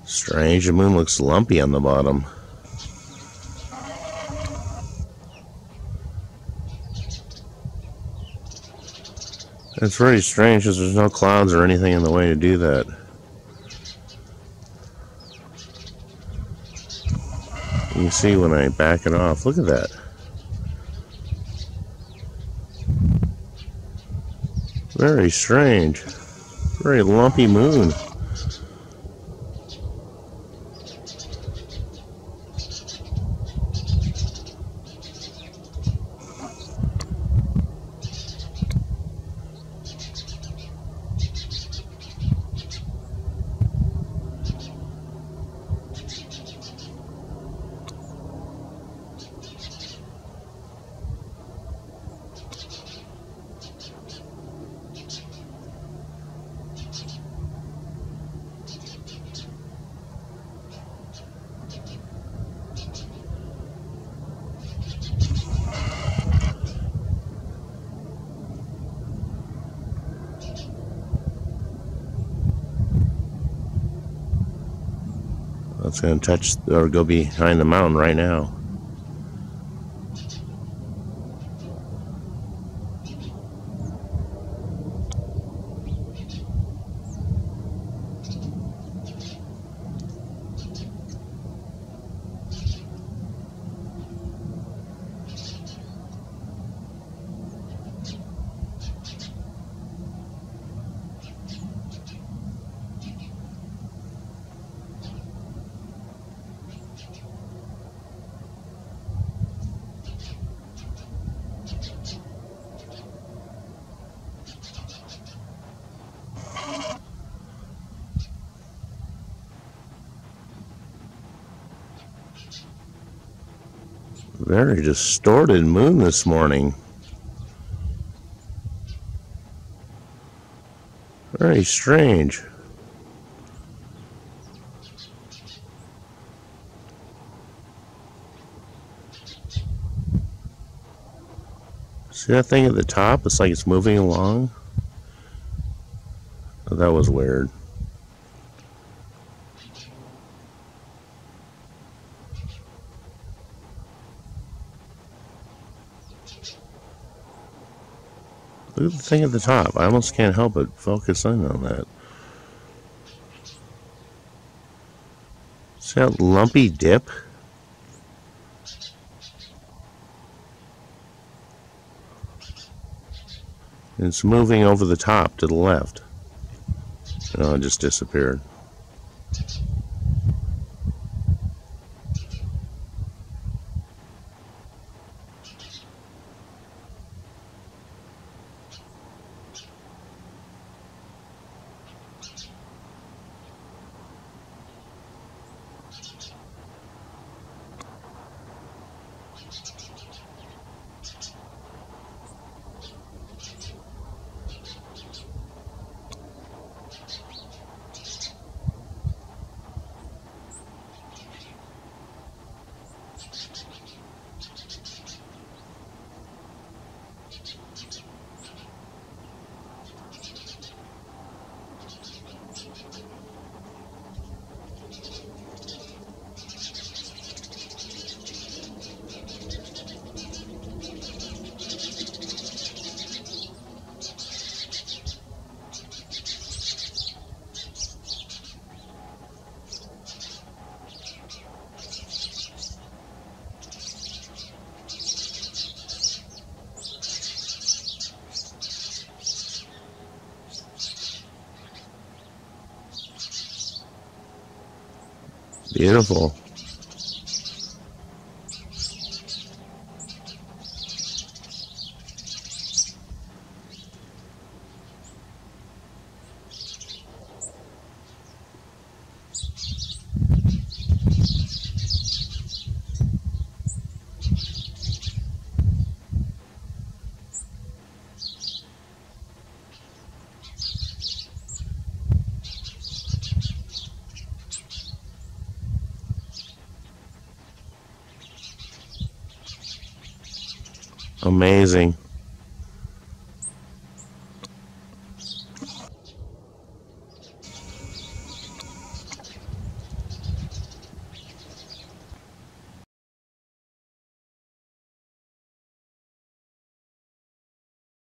Strange, the moon looks lumpy on the bottom. It's very strange because there's no clouds or anything in the way to do that. You can see when I back it off. Look at that. Very strange. Very lumpy moon. It's going to touch or go behind the mountain right now. Very distorted moon this morning. Very strange. See that thing at the top? It's like it's moving along. Oh, that was weird. Look at the thing at the top. I almost can't help but focus in on that. See that lumpy dip? It's moving over the top to the left. Oh, it just disappeared. Beautiful. Amazing.